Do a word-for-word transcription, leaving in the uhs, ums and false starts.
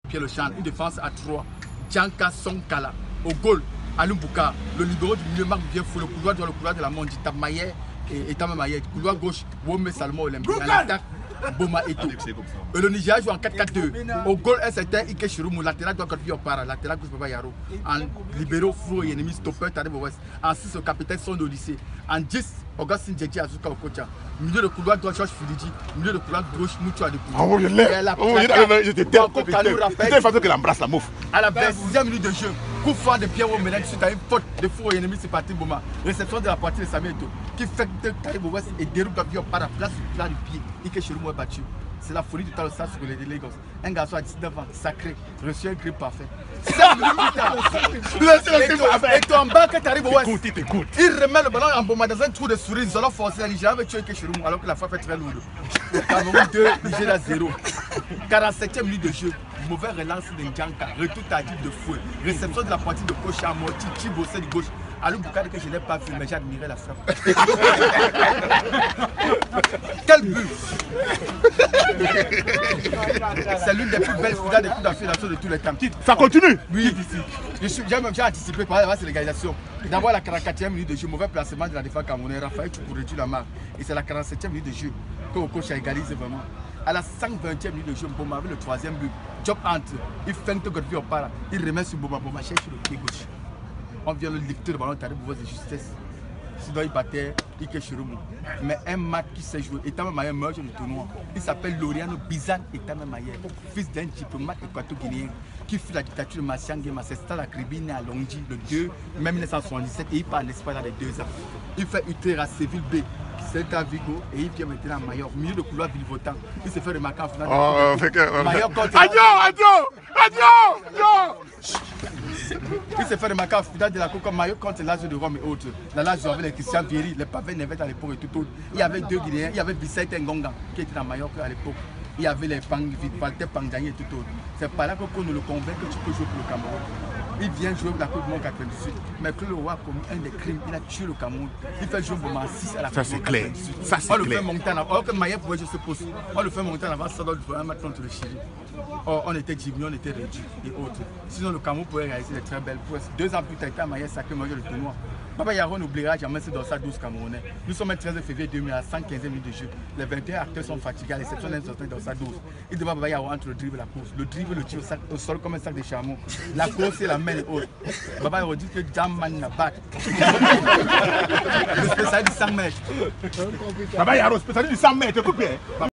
Pierre Le Chan, une défense à trois. Djanka Sonkala. Au goal, Alumbuka. Le libéro du milieu, Marc bien fou. Le couloir droit, le couloir de la Mondi, Tamaye et Tamamaye. Couloir gauche, Wome Salmo Olympique. À l'attaque, Boma Eto. Et le Nigeria joue en quatre quatre deux. Au goal, un certain Ike Chirumu. Latéral droit, Godfrey Opara. Latéral gauche, Baba Yaro. En libéro, Fro et ennemi, stopper, Tadeb Ouest. En six, le capitaine Son au lycée. En dix, Augustin Djedji Azuka Okocha. Milieu de couloir droit, Georges Filidji. Milieu de couloir gauche, Moutou Adepou. Ah oui, je l'ai. J'étais tellement façon qu'elle embrasse la mouffe. À la vingt-sixième minute de jeu, coup franc de Pierre Womenek suite à une faute de fou et ennemi, c'est parti Boma. Réception de la partie de Samuel Eto qui fait que Tadeb Ouest et déroule Gabriel par la place du plat du pied. Ike Chirumu est battu. C'est la folie du temps de ça sur les Lagos. Un garçon à dix-neuf ans, sacré, reçu un grip parfait. cinq minutes plus tard, et ton bas que tu arrives au Ouest, il remet le ballon en Boma dans un trou de souris. Ils ont forcé la Nigeria avec Ike Chirumu alors que la frappe est très lourde. Cameroun deux, Nigeria zéro. quarante-septième minute de jeu, mauvais relance de Ndjanka, retour tardif de fouet, réception de la poitrine de gauche à moitié, Chibossé de gauche. Alou Boukade que je n'ai pas vu, mais j'ai admiré la frappe. Quel but! C'est l'une des plus belles finales de coups d'affilation de tous les temps. Ça continue? Oui, j'ai même anticipé par la l'égalisation. D'abord la quarante-quatrième minute de jeu, mauvais placement de la défense camerounaise, Raphaël Choukou réduit la marque. Et c'est la quarante-septième minute de jeu que le coach a égalisé vraiment. À la cent vingtième minute de jeu, Boma avec le troisième but. Job entre, il feinte Godfrey Opara, il remet sur Boma, Boma cherche sur le pied gauche. On vient le lifter le ballon, t'as des pouvoirs de justesse. Sinon il battait Ike Chirumu. Mais un match qui s'est joué, Etama Mayer meurt sur le tournoi. Il s'appelle Loriano Bizan Etama Mayer, fils d'un diplomate équato-guinéen qui fut la dictature de Massiang Guéma. C'est ça la Cribine à Longji le deux mai mille neuf cent soixante-dix-sept et il part en Espagne dans les deux ans. Il fait Utrecht à Séville B. C'est à Vigo et il vient maintenant à Mayor, au milieu de couloir Villevotan. Il se fait remarquer en finale. Oh, fait que. Mayor contre. Adieu, adieu, adieu, il s'est fait remarquer en finale de la Coupe comme Mayor contre Lazio de Rome et autres. La Lazio avait les Christian Vieri, les Pavés Nevet à l'époque et tout autre. Il y avait deux Guinéens, il y avait Vicente Ngonga qui était dans Mayor à l'époque. Il y avait les Walter Pangani et tout autre. C'est par là qu'on nous le convainc que tu peux jouer pour le Cameroun. Il vient jouer la Coupe du Monde quatre-vingt-dix-huit. Mais que le roi a commis un des crimes, il a tué le Cameroun. Il fait jouer Boma six à la Ça c'est clair. Ça c'est clair. On le clair. fait monter en avant. Alors que Maïa pouvait jouer ce poste. On le fait monter en avant, ça doit jouer un match contre le Chili. Or, on était diminué, on était réduit et autres. Sinon, le Cameroun pouvait réaliser de très belles prouesses. Deux ans plus tard, Maïa sacré major le tournoi. Baba Yaro n'oubliera jamais ce dossard douze Camerounais. Nous sommes le treize février deux mille à cent quinze minutes de jeu. Les vingt et un acteurs sont fatigués à l'exception d'un sortant dossard douze. Il devait Baba Yaro entre le dribble et la course. Le dribble, le tir au sol comme un sac de chameau. La course et la main et autres. Baba Yaro dit que Jamman n'a pas. Le spécialiste du cent mètres. Baba Yaro, spécialiste du cent mètres, écoute bien.